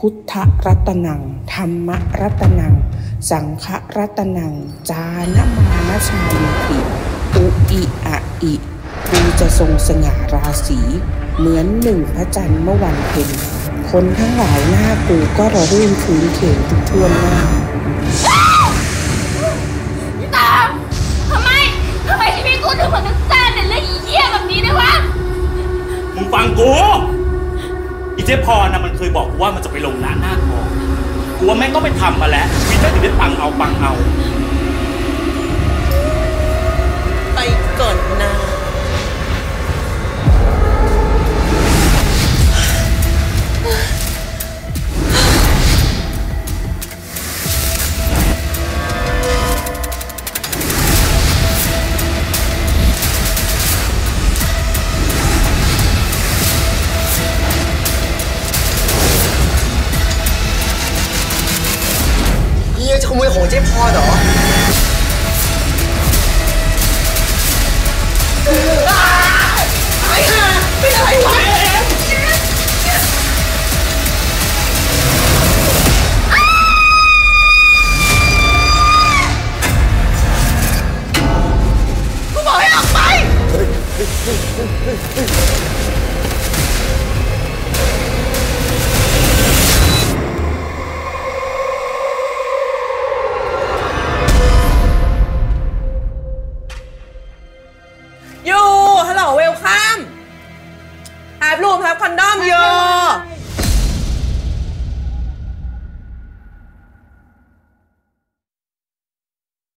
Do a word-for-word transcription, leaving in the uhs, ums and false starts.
พุทธรัตนังธรรมรัตนังสังฆรัตนังจานมานะชาลิติอุอิอะอิกูจะทรงสง่าราศีเหมือนหนึ่งพระจันทร์เมื่อวันเพ็ญคนทั้งหลายหน้ากูก็ระรื่นคืนเข่งทุกทั่วหน้าพี่ตามทำไมทำไมชีวิตกูถึงเหมือนนักแสดงในเรื่องอีเหี้ยแบบนี้ด้วยวะมึงฟังกูอีเจ๊พรนะมันเคยบอกกูว่ามันจะไปลงหน้าหน้าทองกูว่าแม่งต้องไปทำมาแล้วชีวิตแม่งถึงได้ปังเอาปังเอาไปก่อนนะเฮียจะขโมยของเจ๊พรเหรอไอ้ห่าเป็นอะไรวะกูบอกให้ออกไปอยู่ฮัลโหลเวลคัมแอบรูปแอบคอนดอมอยู่